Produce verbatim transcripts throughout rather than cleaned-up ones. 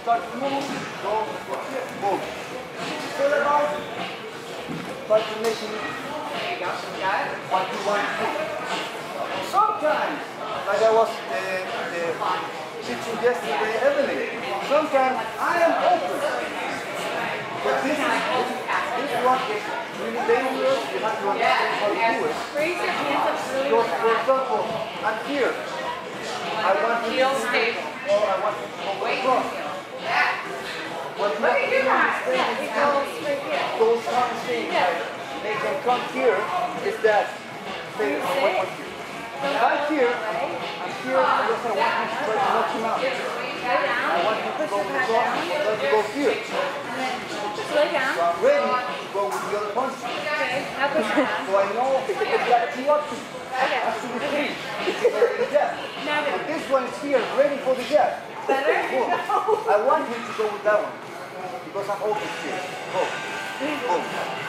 start to move, go, move. Fill it out, try to make it one, two, one, two. Sometimes, like I was uh, uh, teaching yesterday, Evelyn, sometimes I am open. But this, is, this, this one is really dangerous, you have to understand how to do it. Raise your hands up really So, for example, I'm here. I want to heel stable. or I want to go across. Yeah. What you have to do is stay Yeah, it goes straight here. those kind of things, like they can come here, is that they You are sit. what you. I'm here, I'm here, I just I want you to try to knock him out. Go down. I want you to Push go your with the head cross, down. I want you to go here. And then just lay down. So I'm ready to go with the other punch. Okay. Now push your hand. So I know it's got two options. Okay. Has to be free. It's the jab. Now do But it. this one is here, ready for the jab. Better? Boom. I want him to go with that one. Because I'm open here. Go. Boom.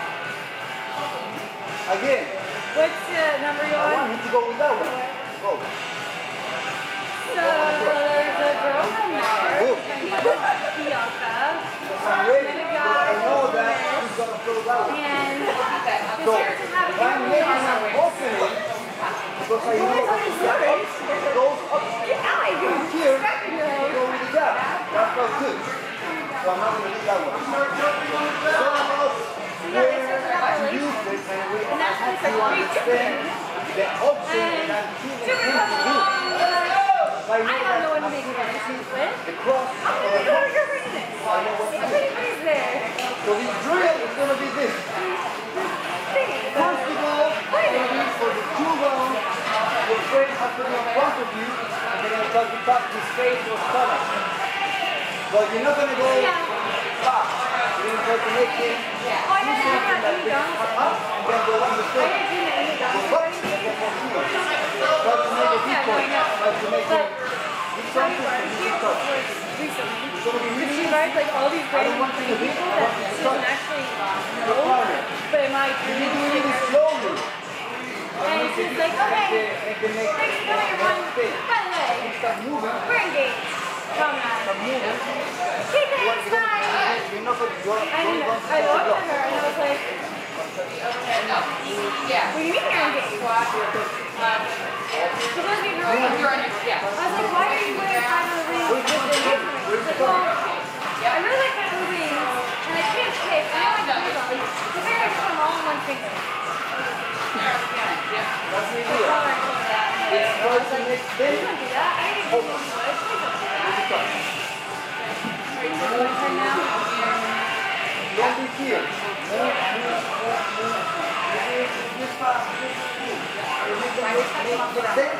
Again. What's the number you I want want? him to go with that one. Go. So there's a girl from there. Boom. Bianca. I'm ready. Because I know that he's going to throw that one. And So this is how to I'm do making it. an opening. Because I know that he goes up here. Go with the jab. That felt good. So I'm not going to do that one. It's all about where to use this and we have to understand the option that he can do. I don't know what to make it with. The cross I'm or going to the go to hook. your business. I know what to I'm do. going to use there. So the drill is going to be this. First of all, it's going to be for the two rounds. Your friend has to be in front of you and they're going to try to tap his face or stomach. But you're not going to go fast. You're going to try to make it Oh, I do got something like this. Up and then go on the I stomach. didn't do that in the Go dog. up and then go here. Try to make a Yeah, no, decoy. I know. Try to make But it do How something you are and you here touch. was recently. It's going to be But really she easy. rides like all these I random don't want you to hit, people I that want you to she touch. doesn't actually You're know. firing. But am I You doing do it it really her? slowly. And she's like, okay, Make the next thanks for coming everyone. By the way, Start moving. we're engaged. Come on. Start moving. Shake hands, bye. You're not going to go. I didn't know. I looked at her and I was like, Yeah. what do you mean you're engaged? She goes, you're engaged. You're on your, yeah. I was like, why are you wearing kind of rings with the engagement? She's like, well, I really like kind of rings, and I can't pick. I don't like rings on. So maybe I just put them all on one finger. That's the That's idea. all I told her that. And It's I was going to like, make you them don't do that. I didn't think you would. Please don't do that. My turn now. Don't be here. Move, move, move, move. This fast, this move. You make them look, make the same